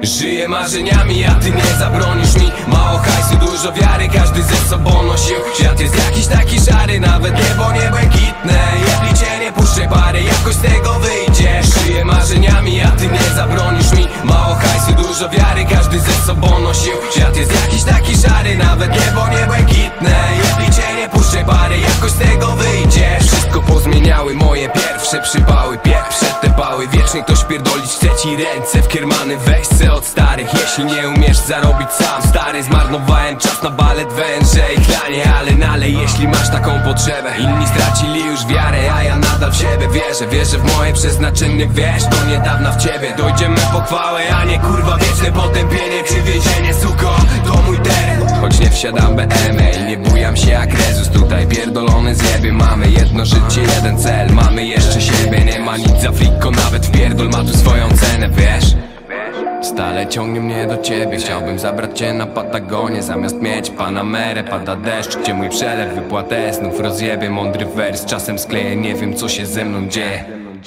Żyję marzeniami, a ty nie zabronisz mi. Mało hajsu, dużo wiary, każdy ze sobą nosił. Świat jest jakiś taki szary, nawet niebo nie błękitne. Jeśli cię nie puszczę pary, jakoś z tego wyjdziesz. Żyję marzeniami, a ty nie zabronisz mi. Mało hajsu, dużo wiary, każdy ze sobą nosił. Świat jest jakiś taki szary, nawet niebo nie błękitne. Jeśli cię nie puszczę pary, jakoś z tego wyjdziesz. Wszystko pozmieniały moje pierwsze przypały, pierwsze te pały. Wiecznie ktoś pierdolić chce ci ręce w kiermany, weź se od starych. Jeśli nie umiesz zarobić sam, stary, zmarnowałem czas na balet, węże i klanie. Ale nalej, jeśli masz taką potrzebę. Inni stracili już wiarę, a ja nadal w siebie wierzę. Wierzę w moje przeznaczenie, wiesz, do niedawna w ciebie. Dojdziemy po chwałę, a nie kurwa wieczne potępienie czy więzienie, suko, to mój teren. Choć nie wsiadam BMW i nie bujam się jak Rezus, tutaj pierdolone zjeby. Mamy jedno życie, jeden cel, mamy jeszcze siebie. Nie ma nic za fliko, nawet wpierdol ma tu swoją cenę, wiesz. Stale ciągnie mnie do ciebie, chciałbym zabrać cię na Patagonię. Zamiast mieć Panamerę, pada deszcz, gdzie mój przelew wypłatę znów rozjebie mądry wers. Czasem skleję, nie wiem co się ze mną dzieje.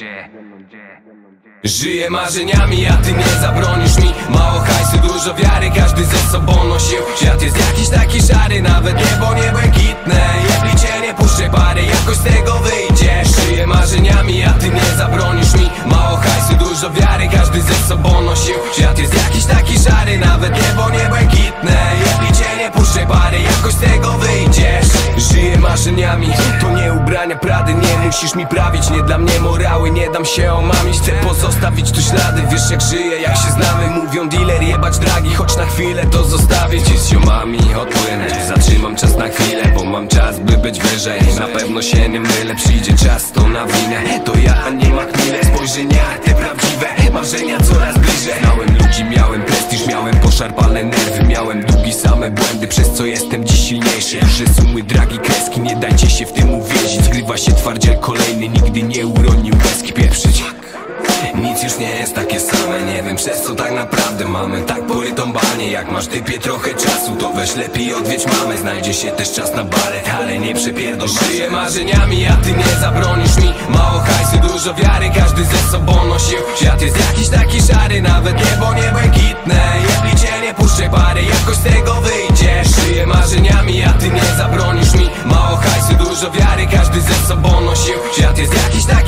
Żyję marzeniami, a ty nie zabronisz mi. Mało hajsu, dużo wiary, każdy ze sobą nosił. Świat jest jakiś taki szary, nawet niebo nie błękitne. Jeśli cię nie puszczę pary, jakoś z tego wyjdziesz. Żyję marzeniami, a ty nie zabronisz mi. Mało hajsu, dużo wiary, każdy ze sobą nosił. Świat jest jakiś taki szary, nawet niebo nie błękitne. Jeśli cię nie puszczę pary, jakoś z tego wyjdziesz. Żyję marzeniami, to nie ubrania Prady. Nie musisz mi prawić, nie dla mnie morały. Nie dam się omamić, chcę pozostawić tu ślady. Wiesz jak żyję, jak się znamy. Mówią dealer, jebać dragi, choć na chwilę to zostawię ci z ziomami odpłynąć. Zatrzymam czas na chwilę, bo mam czas by być wyżej. Na pewno się nie mylę, przyjdzie czas to na winę. To ja, a nie Macmillan, spojrzenia te prawdziwe. Marzenia coraz bliżej. Znałem ludzi, miałem prestiż, miałem poszarpane nerwy. Miałem długi, same błędy, przez co jestem dziś silniejszy. Duże sumy, dragi, kreski, nie dajcie się w tym uwięzić. Zgrywa się twardziel kolejny, nigdy nie uronił łezki pieprzyć. Nic już nie jest takie same, nie wiem przez co tak naprawdę mamy tak porytą banie. Jak masz typie trochę czasu, to weź lepiej odwiedź mamę. Znajdzie się też czas na balet, ale nie przepierdol. Żyję marzeniami, a ty nie zabronisz mi. Mało hajsu, dużo wiary, każdy ze sobą nosił. Świat jest jakiś taki szary, nawet niebo nie błękitne. Jeśli cię nie puszczę pary, jakoś z tego wyjdziesz. Żyję marzeniami, a ty nie zabronisz mi. Mało hajsu, dużo wiary, każdy ze sobą nosił. Świat jest jakiś taki